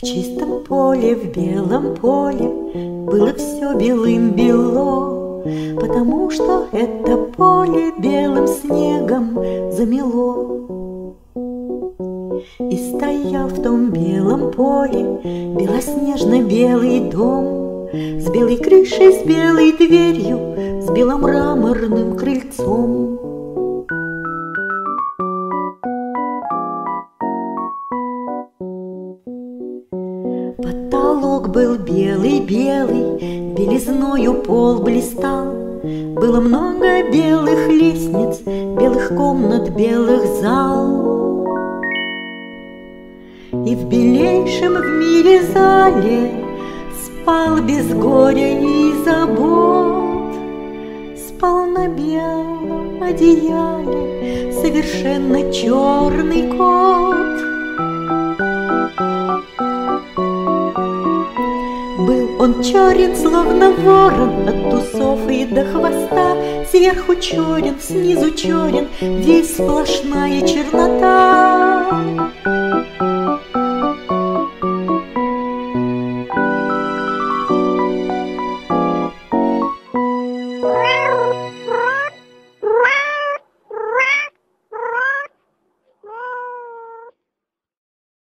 В чистом поле, в белом поле было все белым-бело, потому что это поле белым снегом замело. И стоял в том белом поле белоснежно-белый дом с белой крышей, с белой дверью, с белым мраморным крыльцом. Потолок был белый-белый, белизною пол блистал. Было много белых лестниц, белых комнат, белых зал. И в белейшем в мире зале спал без горя и забот, спал на белом одеяле совершенно черный кот. Был он черен, словно ворон, от усов и до хвоста, сверху черен, снизу черен, весь сплошная чернота.